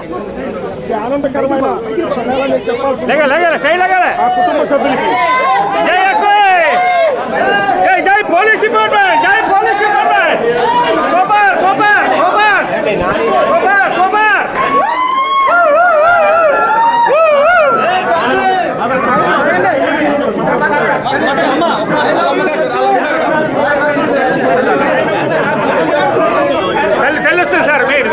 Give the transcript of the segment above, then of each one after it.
ఆనందకరమైన క్షణాలని చెప్పాల్సి ఆ కుటుంబ సభ్యులకి జై పోలీస్ డిపార్ట్మెంట్ జై police department super super super super super తెలుస్తుంది సార్ మీరు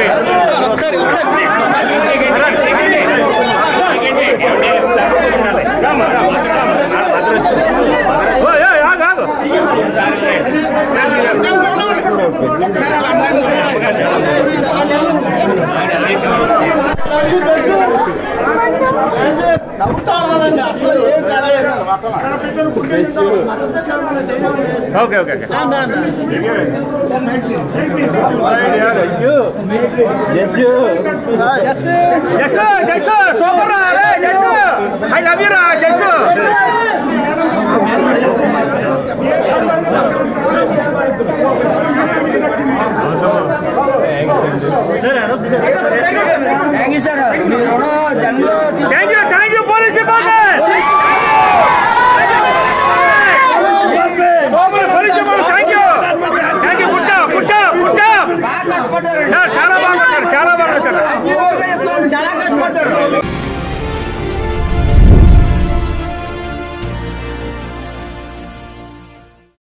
ఓకే ఓకే సూపర్ రా ఐ లవ్ యూ రా జస్సు